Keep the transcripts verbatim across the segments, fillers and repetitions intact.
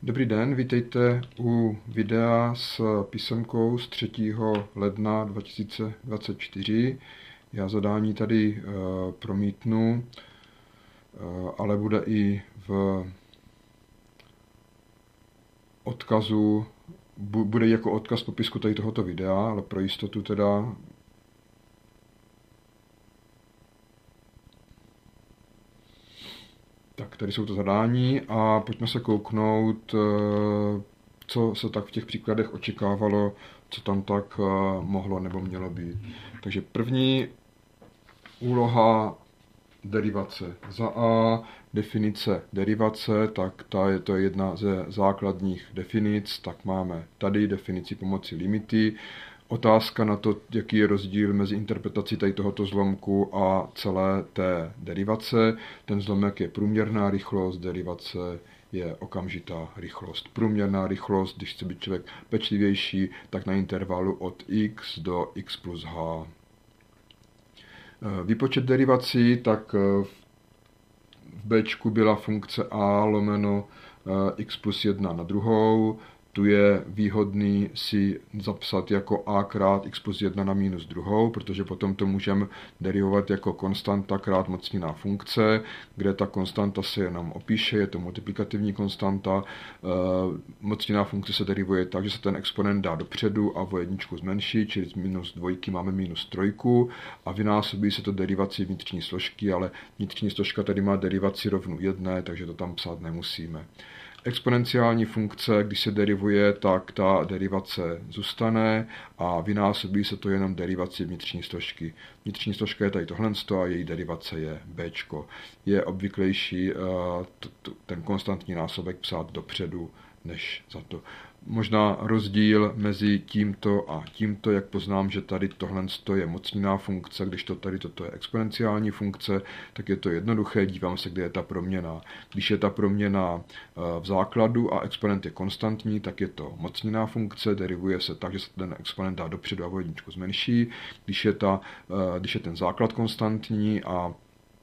Dobrý den, vítejte u videa s písemkou z třetího ledna dva tisíce dvacet čtyři. Já zadání tady uh, promítnu, uh, ale bude i v odkazu, bu, bude jako odkaz popisku tady tohoto videa, ale pro jistotu teda tak tady jsou to zadání a pojďme se kouknout, co se tak v těch příkladech očekávalo, co tam tak mohlo nebo mělo být. Takže první úloha derivace. Za A definice derivace, tak ta je to jedna ze základních definic, tak máme tady definici pomocí limity. Otázka na to, jaký je rozdíl mezi interpretací tady tohoto zlomku a celé té derivace. Ten zlomek je průměrná rychlost, derivace je okamžitá rychlost. Průměrná rychlost, když chce být člověk pečlivější, tak na intervalu od x do x plus h. Výpočet derivací, tak v B byla funkce a lomeno x plus jedna na druhou. Tu je výhodný si zapsat jako a krát x plus jedna na minus druhou, protože potom to můžeme derivovat jako konstanta krát mocnina funkce, kde ta konstanta se jenom opíše, je to multiplikativní konstanta. Mocnina funkce se derivuje tak, že se ten exponent dá dopředu a o jedničku zmenší, čili z minus dvojky máme minus trojku a vynásobí se to derivací vnitřní složky, ale vnitřní složka tady má derivaci rovnou jedné, takže to tam psát nemusíme. Exponenciální funkce, když se derivuje, tak ta derivace zůstane a vynásobí se to jenom derivací vnitřní složky. Vnitřní složka je tady tohle a její derivace je B. Je obvyklejší ten konstantní násobek psát dopředu než za to. Možná rozdíl mezi tímto a tímto, jak poznám, že tady tohle je mocnina funkce, když to tady toto je exponenciální funkce, tak je to jednoduché, dívám se, kde je ta proměna. Když je ta proměna v základu a exponent je konstantní, tak je to mocnina funkce, derivuje se tak, že se ten exponent dá dopředu a o jedničku zmenší. Když je, ta, když je ten základ konstantní a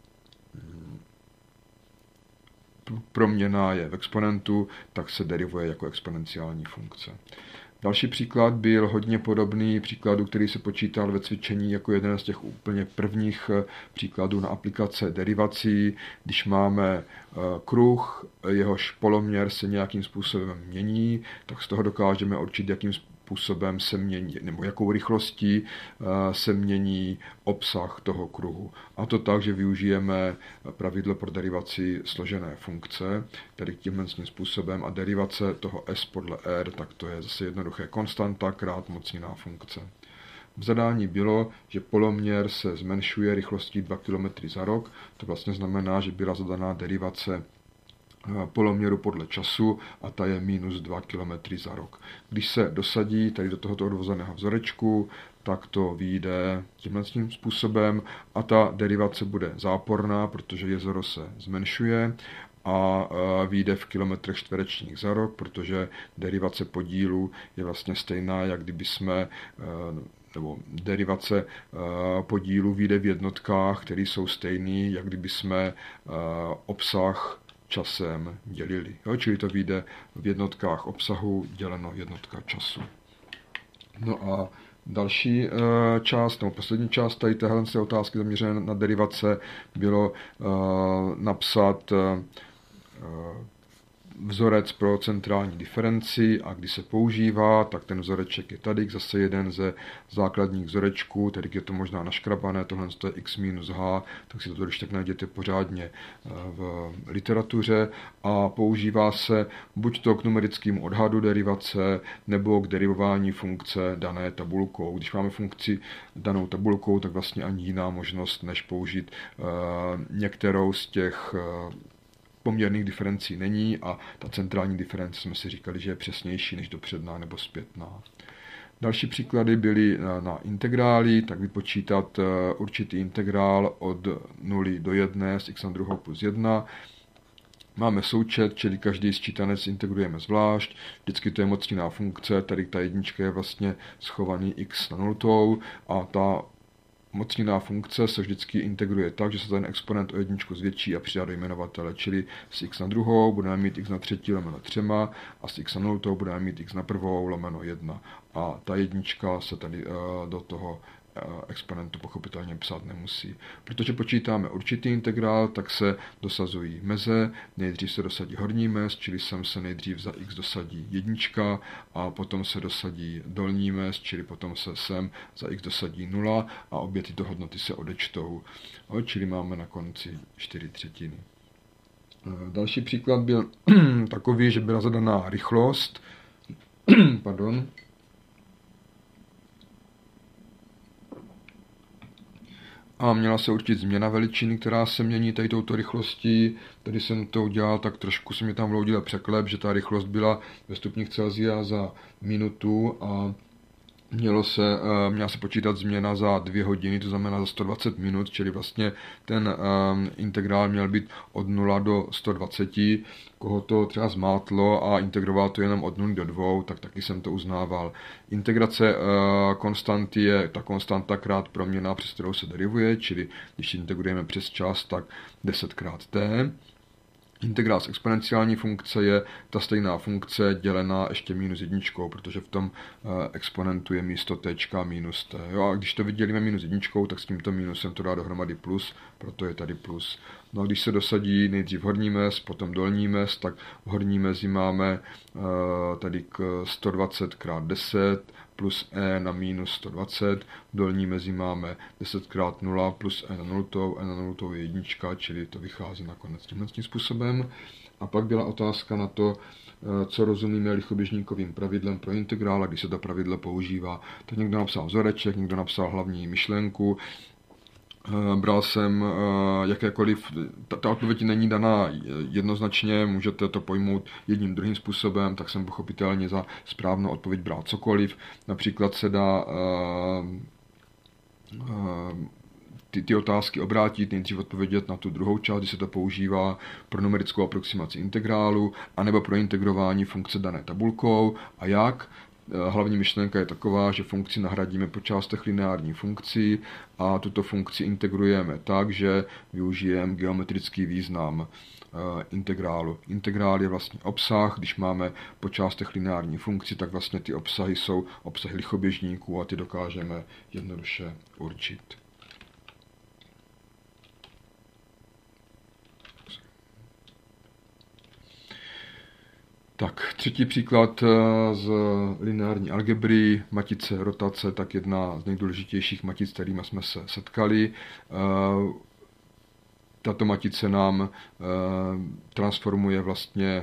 proměna je v exponentu, tak se derivuje jako exponenciální funkce. Další příklad byl hodně podobný příkladu, který se počítal ve cvičení jako jeden z těch úplně prvních příkladů na aplikace derivací. Když máme kruh, jehož poloměr se nějakým způsobem mění, tak z toho dokážeme určit, jakým způsobem se mění, nebo jakou rychlostí se mění obsah toho kruhu. A to tak, že využijeme pravidlo pro derivaci složené funkce, tedy tímhle způsobem, a derivace toho s podle r, tak to je zase jednoduché konstanta krát mocnina funkce. V zadání bylo, že poloměr se zmenšuje rychlostí dva kilometry za rok. To vlastně znamená, že byla zadaná derivace poloměru podle času a ta je minus dva kilometry za rok. Když se dosadí tady do tohoto odvozeného vzorečku, tak to vyjde tímhle způsobem a ta derivace bude záporná, protože jezero se zmenšuje a vyjde v kilometrech čtverečních za rok, protože derivace podílu je vlastně stejná, jak kdyby jsme nebo derivace podílu vyjde v jednotkách, které jsou stejný, jak kdyby jsme obsah časem dělili. Jo, čili to vyjde v jednotkách obsahu děleno jednotka času. No a další e, část, nebo poslední část tady téhle otázky zaměřené na derivace bylo e, napsat e, vzorec pro centrální diferenci a když se používá, tak ten vzoreček je tady, zase jeden ze základních vzorečků, tedy je to možná naškrabané, tohle je x minus h, tak si to když tak najděte pořádně v literatuře a používá se buď to k numerickému odhadu derivace, nebo k derivování funkce dané tabulkou. Když máme funkci danou tabulkou, tak vlastně ani jiná možnost, než použít některou z těch poměrných diferencí není a ta centrální diference jsme si říkali, že je přesnější než dopředná nebo zpětná. Další příklady byly na, na integrály, tak vypočítat určitý integrál od nuly do jedné s x na druhou plus jedna. Máme součet, čili každý sčítanec integrujeme zvlášť, vždycky to je mocnina funkce, tady ta jednička je vlastně schovaný x na nultou a ta mocninná funkce se vždycky integruje tak, že se ten exponent o jedničku zvětší a přidá do jmenovatele, čili s x na druhou budeme mít x na třetí lomeno třema a s x na nultou budeme mít x na prvou lomeno jedna. A ta jednička se tady uh, do toho exponentu pochopitelně psát nemusí. Protože počítáme určitý integrál, tak se dosazují meze, nejdřív se dosadí horní mez, čili sem se nejdřív za x dosadí jednička a potom se dosadí dolní mez, čili potom se sem za x dosadí nula a obě tyto hodnoty se odečtou. Čili máme na konci čtyři třetiny. Další příklad byl takový, že byla zadaná rychlost, pardon, a měla se určit změna veličiny, která se mění tady touto rychlostí. Tady jsem to udělal, tak trošku se mi tam vloudil překlep, že ta rychlost byla ve stupních Celsia za minutu a mělo se, měla se počítat změna za dvě hodiny, to znamená za sto dvacet minut, čili vlastně ten um, integrál měl být od nula do sto dvacet. Koho to třeba zmátlo a integroval to jenom od nuly do dvou, tak taky jsem to uznával. Integrace uh, konstanty je ta konstanta krát proměnná, přes kterou se derivuje, čili když integrujeme přes čas, tak deset krát t. Integrál z exponenciální funkce je ta stejná funkce dělená ještě minus jedničkou, protože v tom exponentu je místo t minus t. Jo, a když to vydělíme minus jedničkou, tak s tímto minusem to dá dohromady plus, proto je tady plus. No a když se dosadí nejdřív horní mez, potom dolní mez, tak v horní mezi máme tady k sto dvacet krát deset plus e na minus sto dvacet, v dolní mezi máme deset krát nula plus e na nultou, e na nultou je jednička, čili to vychází nakonec tímhle způsobem. A pak byla otázka na to, co rozumíme lichoběžníkovým pravidlem pro integrál, a když se to pravidlo používá. Tak někdo napsal vzoreček, někdo napsal hlavní myšlenku. Bral jsem jakékoliv, ta, ta odpověď není daná jednoznačně, můžete to pojmout jedním druhým způsobem, tak jsem pochopitelně za správnou odpověď bral cokoliv. Například se dá uh, uh, ty, ty otázky obrátit, nejdřív odpovědět na tu druhou část, kdy se to používá pro numerickou aproximaci integrálu, anebo pro integrování funkce dané tabulkou a jak. Hlavní myšlenka je taková, že funkci nahradíme po částech lineární funkcí a tuto funkci integrujeme tak, že využijeme geometrický význam integrálu. Integrál je vlastně obsah, když máme po částech lineární funkci, tak vlastně ty obsahy jsou obsahy lichoběžníků a ty dokážeme jednoduše určit. Tak, třetí příklad z lineární algebry, matice rotace, tak jedna z nejdůležitějších matic, kterými jsme se setkali. Tato matice nám transformuje vlastně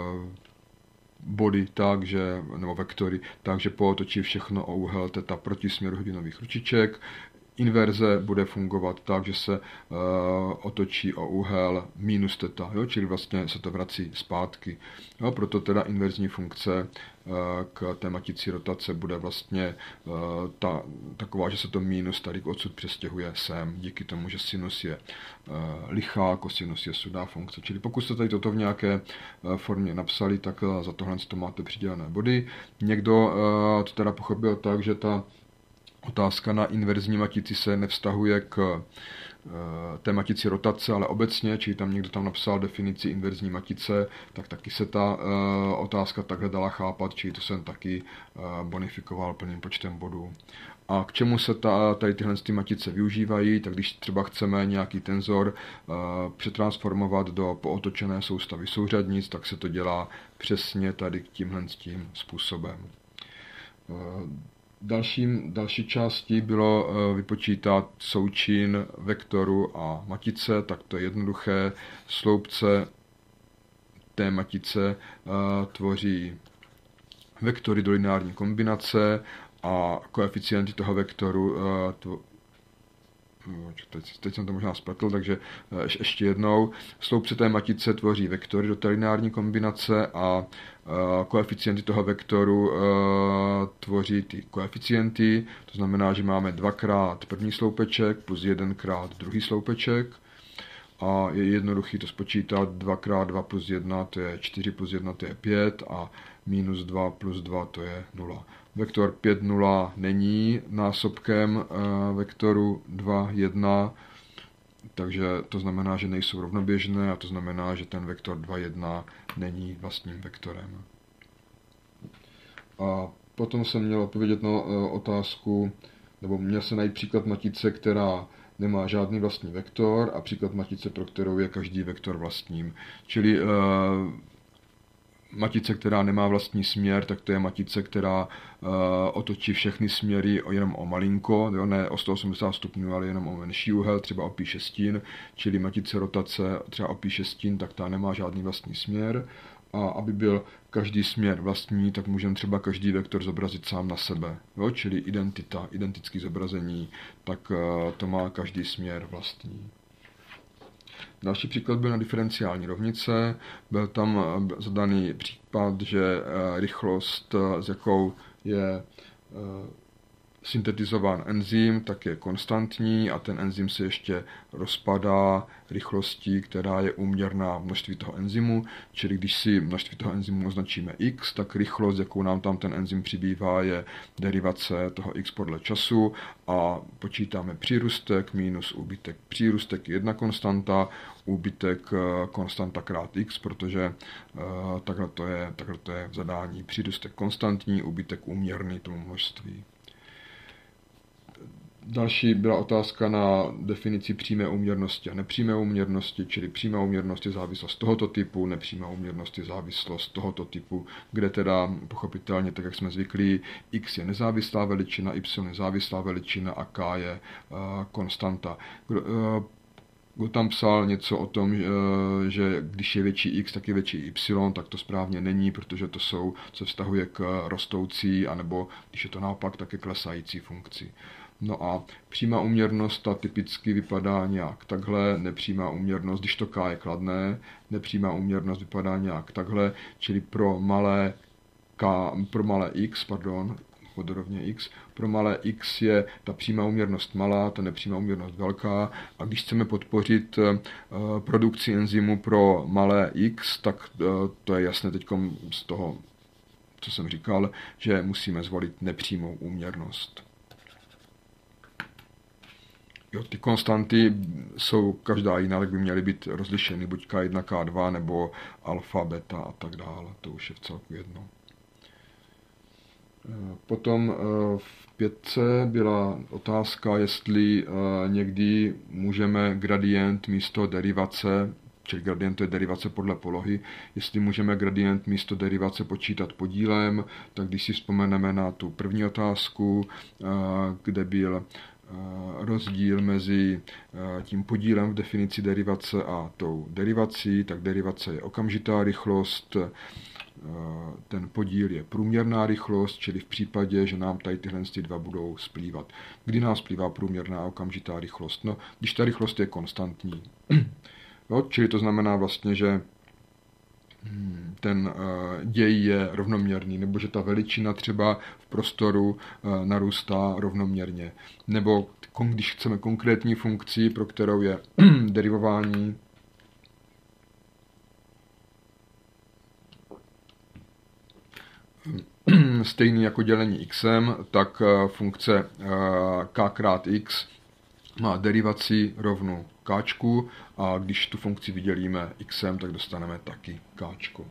body tak, že, nebo vektory, takže pootočí všechno o úhel teta proti směru hodinových ručiček. Inverze bude fungovat tak, že se uh, otočí o úhel minus teta, jo? Čili vlastně se to vrací zpátky. Jo? Proto teda inverzní funkce uh, k té matici rotace bude vlastně uh, ta, taková, že se to minus tady odsud přestěhuje sem, díky tomu, že sinus je uh, lichá, kosinus je sudá funkce. Čili pokud jste tady toto v nějaké uh, formě napsali, tak uh, za tohle to máte přidělené body. Někdo uh, to teda pochopil tak, že ta otázka na inverzní matici se nevztahuje k té matici rotace, ale obecně, čili tam někdo tam napsal definici inverzní matice, tak taky se ta otázka takhle dala chápat, čili to jsem taky bonifikoval plným počtem bodů. A k čemu se ta, tady tyhle ty matice využívají, tak když třeba chceme nějaký tenzor uh, přetransformovat do pootočené soustavy souřadnic, tak se to dělá přesně tady tímhle tím způsobem. Uh, Dalším, další částí bylo vypočítat součin vektoru a matice, tak to je jednoduché. Sloupce té matice tvoří vektory do lineární kombinace a koeficienty toho vektoru tvo... Teď, teď jsem to možná spletl, takže ještě jednou. Sloupce té matice tvoří vektory do té lineární kombinace a koeficienty toho vektoru tvoří ty koeficienty. To znamená, že máme dvakrát první sloupeček plus jedenkrát druhý sloupeček. A je jednoduchý to spočítat. dva krát dva plus jedna, to je čtyři plus jedna, to je pět a minus dva plus dva, to je nula. vektor pět nula není násobkem vektoru dva jedna, takže to znamená, že nejsou rovnoběžné a to znamená, že ten vektor dva jedna není vlastním vektorem. A potom jsem měl odpovědět na otázku, nebo měl se najít příklad matice, která nemá žádný vlastní vektor a příklad matice, pro kterou je každý vektor vlastním. Čili uh, matice, která nemá vlastní směr, tak to je matice, která uh, otočí všechny směry jenom o malinko, jo, ne o sto osmdesát stupňů, ale jenom o menší úhel, třeba o pí šestin, čili matice rotace třeba o pí šestin, tak ta nemá žádný vlastní směr. A aby byl každý směr vlastní, tak můžeme třeba každý vektor zobrazit sám na sebe. Jo? Čili identita, identické zobrazení, tak to má každý směr vlastní. Další příklad byl na diferenciální rovnice. Byl tam zadaný případ, že rychlost, s jakou je syntetizován enzym, tak je konstantní a ten enzym se ještě rozpadá rychlostí, která je úměrná množství toho enzymu, čili když si množství toho enzymu označíme x, tak rychlost, jakou nám tam ten enzym přibývá, je derivace toho x podle času a počítáme přírůstek minus úbytek. Přírůstek je jedna konstanta, úbytek konstanta krát x, protože uh, takhle, to je, takhle to je v zadání. Přírůstek konstantní, úbytek úměrný tomu množství. Další byla otázka na definici přímé úměrnosti a nepřímé úměrnosti, čili přímá úměrnost je závislost tohoto typu, nepřímá úměrnost je závislost tohoto typu, kde teda pochopitelně, tak jak jsme zvyklí, x je nezávislá veličina, y je závislá veličina a k je uh, konstanta. Kdo, uh, kdo tam psal něco o tom, že když je větší x, tak je větší y, tak to správně není, protože to jsou, co vztahuje k rostoucí, anebo když je to naopak, tak je klesající funkci. No a přímá úměrnost ta typicky vypadá nějak takhle, nepřímá úměrnost, když to k je kladné, nepřímá úměrnost vypadá nějak takhle, čili pro malé, k, pro malé x, pardon, vodorovně x, pro malé x je ta přímá úměrnost malá, ta nepřímá úměrnost velká a když chceme podpořit uh, produkci enzymu pro malé x, tak uh, to je jasné teď z toho, co jsem říkal, že musíme zvolit nepřímou úměrnost. Jo, ty konstanty jsou každá jiná, tak by měly být rozlišeny, buď K jedna, K dva, nebo alfa, beta a tak dále. To už je v celku jedno. Potom v pětce byla otázka, jestli někdy můžeme gradient místo derivace, čili gradient to je derivace podle polohy, jestli můžeme gradient místo derivace počítat podílem, tak když si vzpomeneme na tu první otázku, kde byl rozdíl mezi tím podílem v definici derivace a tou derivací, tak derivace je okamžitá rychlost, ten podíl je průměrná rychlost, čili v případě, že nám tady tyhle dva budou splývat. Kdy nám splývá průměrná a okamžitá rychlost? No, když ta rychlost je konstantní. Jo, čili to znamená vlastně, že ten děj je rovnoměrný, nebo že ta veličina třeba v prostoru narůstá rovnoměrně. Nebo když chceme konkrétní funkci, pro kterou je derivování stejný jako dělení xem, tak funkce k krát x má derivaci rovnou káčku a když tu funkci vydělíme xem, tak dostaneme taky káčko.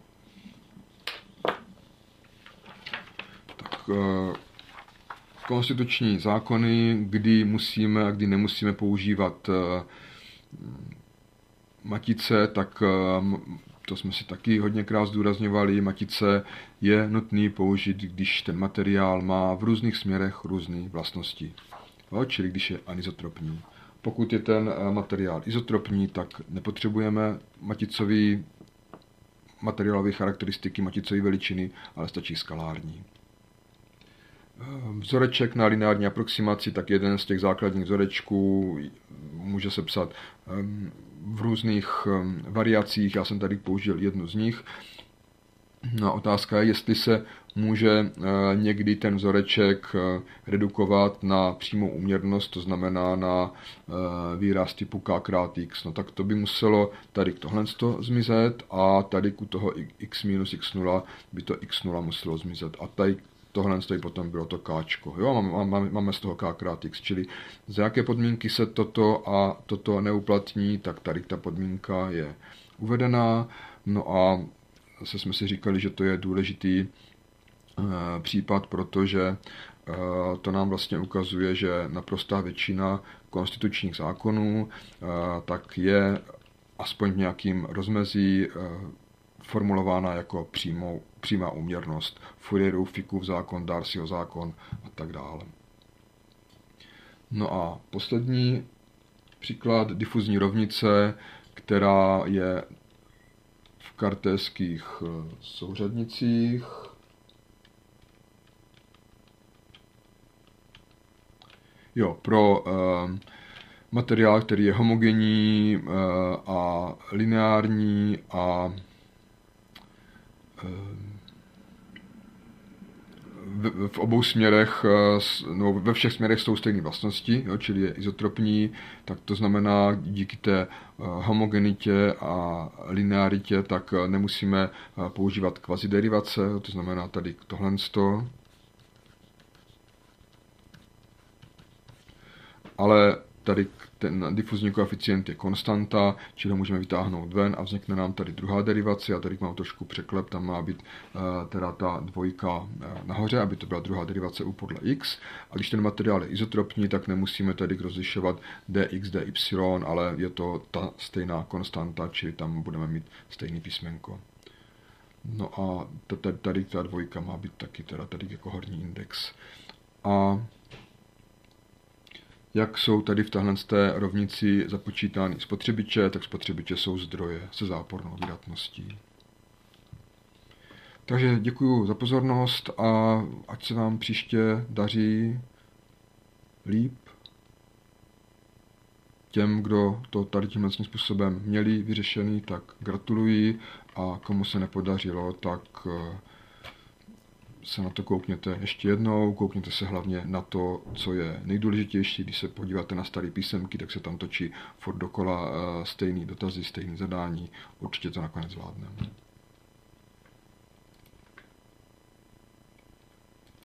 Tak, konstituční zákony, kdy musíme a kdy nemusíme používat matice, tak to jsme si taky hodněkrát zdůrazňovali. Matice je nutný použít, když ten materiál má v různých směrech různé vlastnosti. Jo, čili když je anisotropní. Pokud je ten materiál izotropní, tak nepotřebujeme maticový materiálové charakteristiky, maticové veličiny, ale stačí skalární. Vzoreček na lineární aproximaci, tak jeden z těch základních vzorečků může se psat v různých variacích, já jsem tady použil jednu z nich. No, otázka je, jestli se může někdy ten vzoreček redukovat na přímou úměrnost, to znamená na výraz typu k krát x. No tak to by muselo tady tohle zmizet a tady u toho x minus x nula by to x nula muselo zmizet. A tady tohle stojí potom bylo to káčko. Jo, máme, máme z toho k krát x, čili za jaké podmínky se toto a toto neuplatní, tak tady ta podmínka je uvedená. No a zase jsme si říkali, že to je důležitý případ, protože to nám vlastně ukazuje, že naprostá většina konstitučních zákonů tak je aspoň v nějakým rozmezí formulována jako přímou, přímá úměrnost. Fourierův, Fickův zákon, Darcyho zákon a tak dále. No a poslední příklad, difuzní rovnice, která je v kartéských souřadnicích. Jo, pro uh, materiál, který je homogenní uh, a lineární a uh, v, v obou směrech, uh, no, ve všech směrech jsou stejné vlastnosti, jo, čili je izotropní, tak to znamená, díky té uh, homogenitě a linearitě, tak uh, nemusíme uh, používat kvaziderivace, to znamená tady tohle. Ale tady ten difuzní koeficient je konstanta, čili ho můžeme vytáhnout ven a vznikne nám tady druhá derivace. Já tady mám trošku překlep, tam má být uh, teda ta dvojka uh, nahoře, aby to byla druhá derivace u podle x. A když ten materiál je izotropní, tak nemusíme tady rozlišovat dx, dy, ale je to ta stejná konstanta, čili tam budeme mít stejný písmenko. No a tady ta dvojka má být taky teda tady jako horní index. A jak jsou tady v téhle rovnici započítány spotřebiče, tak spotřebiče jsou zdroje se zápornou vydatností. Takže děkuji za pozornost a ať se vám příště daří líp. Těm, kdo to tady tímhle způsobem měli vyřešený, tak gratuluji a komu se nepodařilo, tak se na to koukněte ještě jednou, koukněte se hlavně na to, co je nejdůležitější. Když se podíváte na staré písemky, tak se tam točí furt dokola stejný dotazy, stejný zadání. Určitě to nakonec zvládneme.